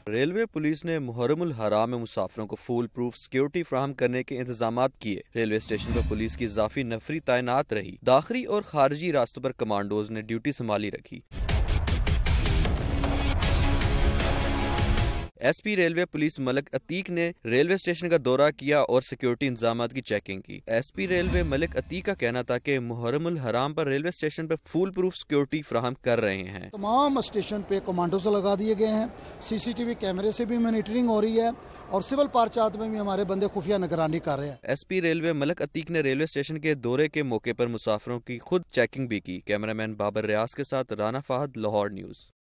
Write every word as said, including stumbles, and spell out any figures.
Railway police ने मुहर्रम हराम में मुसाफिरों को फुल प्रूफ सिक्योरिटी फ्राहम करने के इंतजाम किए। रेलवे स्टेशन पर पुलिस की इजाफी नफरी तैनात रही। दाखिली और खारजी रास्तों पर कमांडोज ने ड्यूटी संभाली रखी। SP railway police Malik Atiq ने रेलवे स्टेशन का दौरा किया और सिक्योरिटी इंतजाम की चेकिंग की। एसपी रेलवे मलिक अतीक का कहना था कि मुहर्रम हराम पर रेलवे स्टेशन पर फुल प्रूफ सिक्योरिटी फ्राहम कर रहे हैं। तमाम स्टेशन पे कमांडोज लगा दिए गए हैं, सीसीटीवी कैमरे से भी मॉनिटरिंग हो रही है और सिविल पार्चात में भी हमारे बंदे खुफिया निगरानी कर रहे हैं। एसपी रेलवे मलिक अतीक ने रेलवे स्टेशन के दौरे के मौके पर मुसाफिरों की खुद चेकिंग भी की। कैमरामैन बाबर रियाज के साथ राना फाहद, लाहौर न्यूज।